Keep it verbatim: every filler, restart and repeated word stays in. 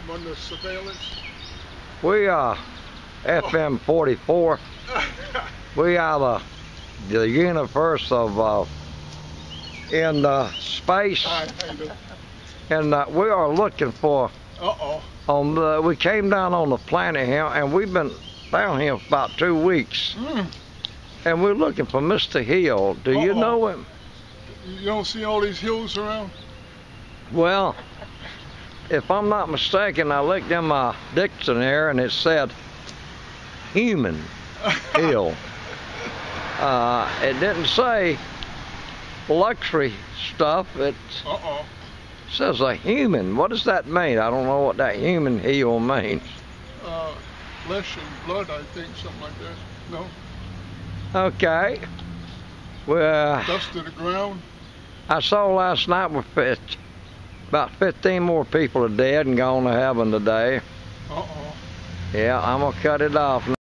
I'm under surveillance. We are F M forty-four. We are the, the universe of uh, in uh, space, I, I know. and uh, we are looking for. Uh-oh. On the, we came down on the planet here, and we've been down here for about two weeks, Mm. and we're looking for Mister Hill. Do you Uh-oh. know him? You don't see all these hills around? Well, if I'm not mistaken, I looked in my dictionary and it said human hill. Uh, it didn't say luxury stuff. It Uh-oh. says a human. What does that mean? I don't know what that human hill means. Uh, flesh and blood, I think, something like that. No? Okay. Well, Dust to the ground? I saw last night with fit, about fifteen more people are dead and gone to heaven today. Uh-oh. Yeah, I'm gonna cut it off now.